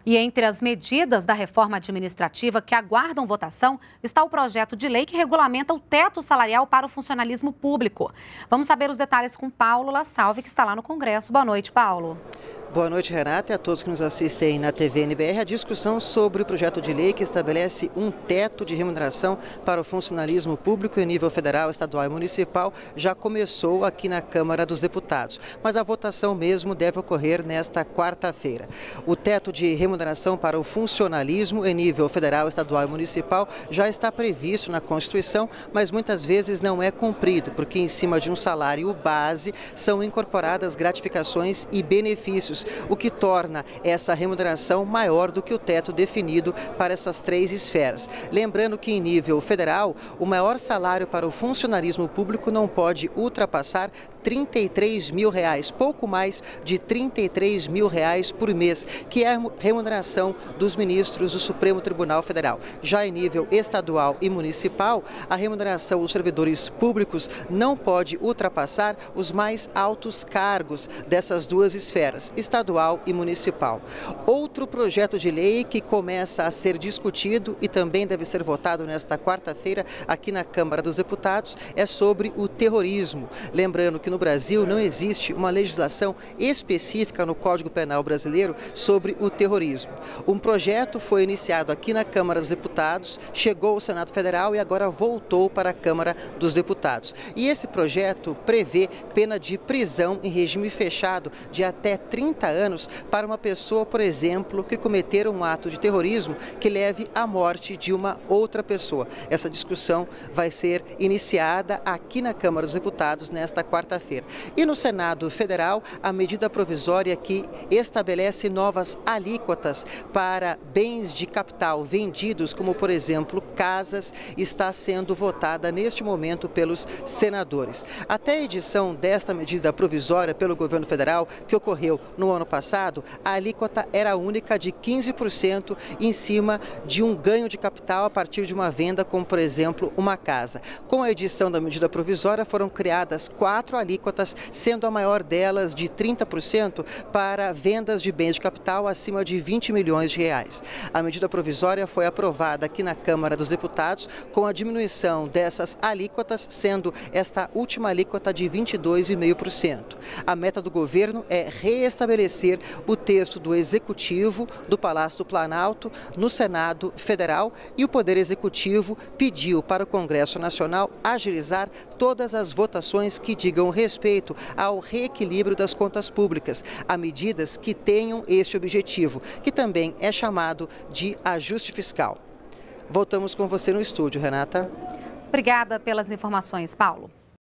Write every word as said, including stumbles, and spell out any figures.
E entre as medidas da reforma administrativa que aguardam votação está o projeto de lei que regulamenta o teto salarial para o funcionalismo público. Vamos saber os detalhes com Paulo La Salve, que está lá no Congresso. Boa noite, Paulo. Boa noite, Renata, e a todos que nos assistem na T V N B R. A discussão sobre o projeto de lei que estabelece um teto de remuneração para o funcionalismo público em nível federal, estadual e municipal já começou aqui na Câmara dos Deputados, mas a votação mesmo deve ocorrer nesta quarta-feira. O teto de remuneração para o funcionalismo em nível federal, estadual e municipal já está previsto na Constituição, mas muitas vezes não é cumprido, porque em cima de um salário base são incorporadas gratificações e benefícios, o que torna essa remuneração maior do que o teto definido para essas três esferas. Lembrando que em nível federal, o maior salário para o funcionarismo público não pode ultrapassar trinta e três mil reais, pouco mais de trinta e três mil reais por mês, que é a remuneração dos ministros do Supremo Tribunal Federal. Já em nível estadual e municipal, a remuneração dos servidores públicos não pode ultrapassar os mais altos cargos dessas duas esferas, estadual e municipal. Outro projeto de lei que começa a ser discutido e também deve ser votado nesta quarta-feira aqui na Câmara dos Deputados é sobre o terrorismo. Lembrando que no Brasil não existe uma legislação específica no Código Penal brasileiro sobre o terrorismo. Um projeto foi iniciado aqui na Câmara dos Deputados, chegou ao Senado Federal e agora voltou para a Câmara dos Deputados. E esse projeto prevê pena de prisão em regime fechado de até trinta anos para uma pessoa, por exemplo, que cometer um ato de terrorismo que leve à morte de uma outra pessoa. Essa discussão vai ser iniciada aqui na Câmara dos Deputados nesta quarta-feira. E no Senado Federal, a medida provisória que estabelece novas alíquotas para bens de capital vendidos, como por exemplo casas, está sendo votada neste momento pelos senadores. Até a edição desta medida provisória pelo governo federal, que ocorreu no ano passado, a alíquota era única de quinze por cento em cima de um ganho de capital a partir de uma venda, como por exemplo uma casa. Com a edição da medida provisória foram criadas quatro alíquotas, sendo a maior delas de trinta por cento para vendas de bens de capital acima de vinte milhões de reais. A medida provisória foi aprovada aqui na Câmara dos Deputados com a diminuição dessas alíquotas, sendo esta última alíquota de vinte e dois vírgula cinco por cento. A meta do governo é reestabelecer o texto do Executivo do Palácio do Planalto no Senado Federal, e o Poder Executivo pediu para o Congresso Nacional agilizar todas as votações que digam respeito ao reequilíbrio das contas públicas, a medidas que tenham este objetivo, que também é chamado de ajuste fiscal. Voltamos com você no estúdio, Renata. Obrigada pelas informações, Paulo.